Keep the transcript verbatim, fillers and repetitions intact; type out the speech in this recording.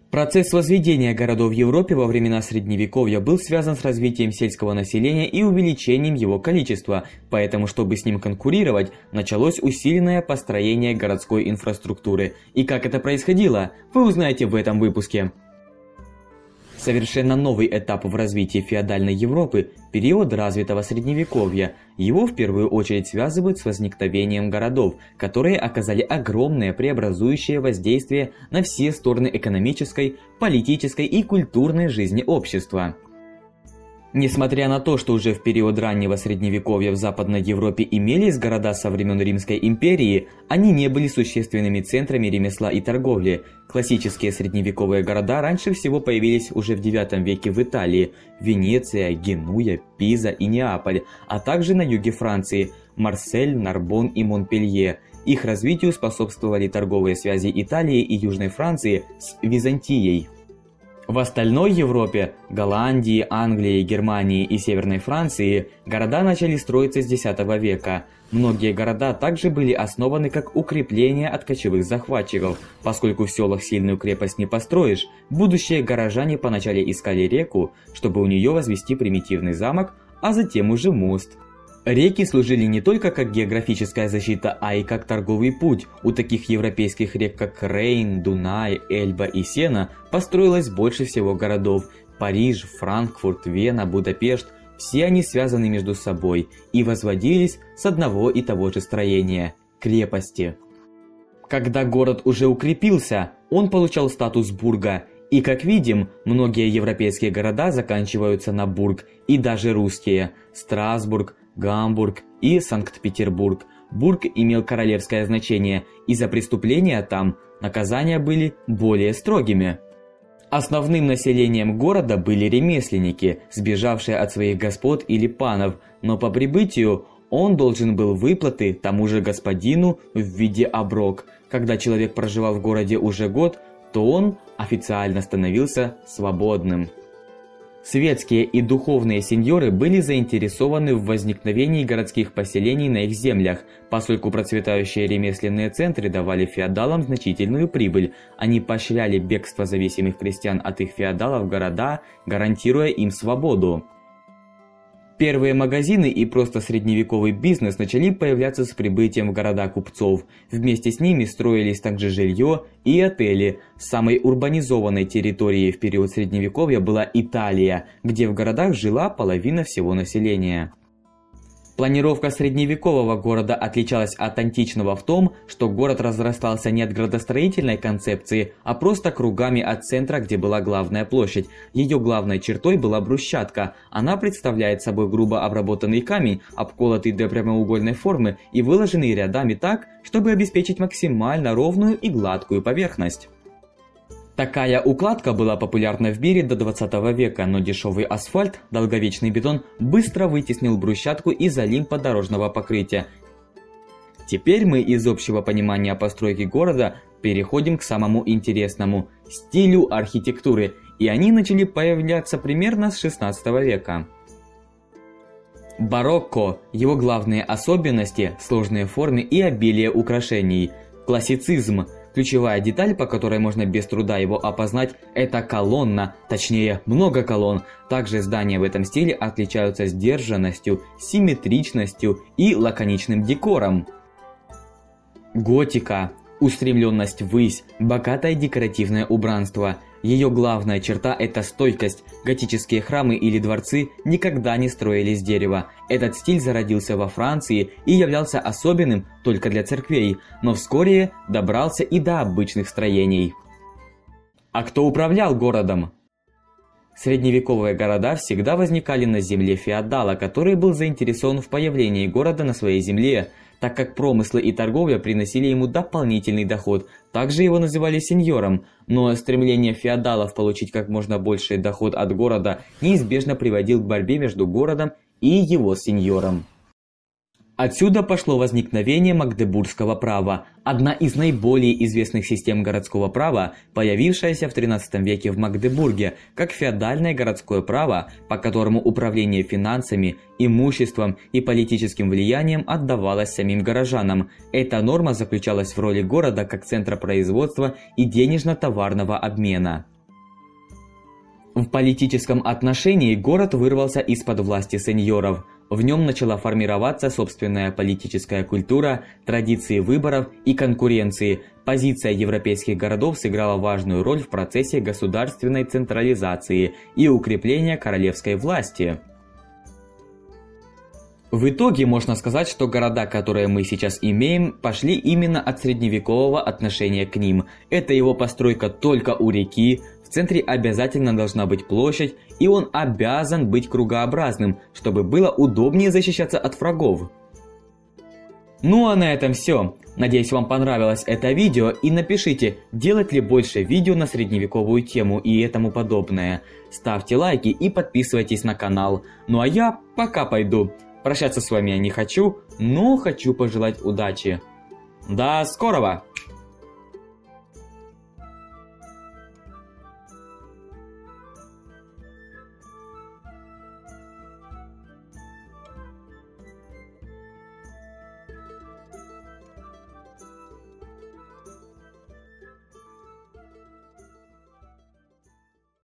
Процесс возведения городов в Европе во времена Средневековья был связан с развитием сельского населения и увеличением его количества, поэтому, чтобы с ним конкурировать, началось усиленное построение городской инфраструктуры. И как это происходило, вы узнаете в этом выпуске. Совершенно новый этап в развитии феодальной Европы – период развитого Средневековья. Его в первую очередь связывают с возникновением городов, которые оказали огромное преобразующее воздействие на все стороны экономической, политической и культурной жизни общества. Несмотря на то, что уже в период раннего Средневековья в Западной Европе имелись города со времен Римской империи, они не были существенными центрами ремесла и торговли. Классические средневековые города раньше всего появились уже в девятом веке в Италии – Венеция, Генуя, Пиза и Неаполь, а также на юге Франции – Марсель, Нарбонн и Монпелье. Их развитию способствовали торговые связи Италии и Южной Франции с Византией. В остальной Европе – Голландии, Англии, Германии и Северной Франции – города начали строиться с десятого века. Многие города также были основаны как укрепления от кочевых захватчиков. Поскольку в селах сильную крепость не построишь, будущие горожане поначалу искали реку, чтобы у нее возвести примитивный замок, а затем уже мост. Реки служили не только как географическая защита, а и как торговый путь. У таких европейских рек, как Рейн, Дунай, Эльба и Сена, построилось больше всего городов. Париж, Франкфурт, Вена, Будапешт – все они связаны между собой и возводились с одного и того же строения – крепости. Когда город уже укрепился, он получал статус бурга. И, как видим, многие европейские города заканчиваются на бург, и даже русские – Страсбург, Гамбург и Санкт-Петербург. Бург имел королевское значение, и за преступления там наказания были более строгими. Основным населением города были ремесленники, сбежавшие от своих господ или панов, но по прибытию он должен был выплаты тому же господину в виде оброк. Когда человек проживал в городе уже год, то он официально становился свободным. Светские и духовные сеньоры были заинтересованы в возникновении городских поселений на их землях, поскольку процветающие ремесленные центры давали феодалам значительную прибыль. Они поощряли бегство зависимых крестьян от их феодалов в города, гарантируя им свободу. Первые магазины и просто средневековый бизнес начали появляться с прибытием в города купцов. Вместе с ними строились также жилье и отели. Самой урбанизованной территорией в период Средневековья была Италия, где в городах жила половина всего населения. Планировка средневекового города отличалась от античного в том, что город разрастался не от градостроительной концепции, а просто кругами от центра, где была главная площадь. Ее главной чертой была брусчатка. Она представляет собой грубо обработанный камень, обколотый до прямоугольной формы и выложенный рядами так, чтобы обеспечить максимально ровную и гладкую поверхность. Такая укладка была популярна в мире до двадцатого века, но дешевый асфальт, долговечный бетон, быстро вытеснил брусчатку из олимпа дорожного покрытия. Теперь мы из общего понимания постройки города переходим к самому интересному – стилю архитектуры, и они начали появляться примерно с шестнадцатого века. Барокко – его главные особенности – сложные формы и обилие украшений. Классицизм – ключевая деталь, по которой можно без труда его опознать, это колонна, точнее много колонн. Также здания в этом стиле отличаются сдержанностью, симметричностью и лаконичным декором. Готика – устремленность ввысь, богатое декоративное убранство. Ее главная черта – это стойкость. Готические храмы или дворцы никогда не строили из дерева. Этот стиль зародился во Франции и являлся особенным только для церквей, но вскоре добрался и до обычных строений. А кто управлял городом? Средневековые города всегда возникали на земле феодала, который был заинтересован в появлении города на своей земле, так как промыслы и торговля приносили ему дополнительный доход. Также его называли сеньором, но стремление феодалов получить как можно больший доход от города неизбежно приводил к борьбе между городом и его сеньором. Отсюда пошло возникновение магдебургского права, одна из наиболее известных систем городского права, появившаяся в тринадцатом веке в Магдебурге, как феодальное городское право, по которому управление финансами, имуществом и политическим влиянием отдавалось самим горожанам. Эта норма заключалась в роли города как центра производства и денежно-товарного обмена. В политическом отношении город вырвался из-под власти сеньоров. В нем начала формироваться собственная политическая культура, традиции выборов и конкуренции. Позиция европейских городов сыграла важную роль в процессе государственной централизации и укрепления королевской власти. В итоге можно сказать, что города, которые мы сейчас имеем, пошли именно от средневекового отношения к ним. Это его постройка только у реки, в центре обязательно должна быть площадь, и он обязан быть кругообразным, чтобы было удобнее защищаться от врагов. Ну а на этом все. Надеюсь, вам понравилось это видео, и напишите, делать ли больше видео на средневековую тему и тому подобное. Ставьте лайки и подписывайтесь на канал. Ну а я пока пойду. Прощаться с вами я не хочу, но хочу пожелать удачи. До скорого!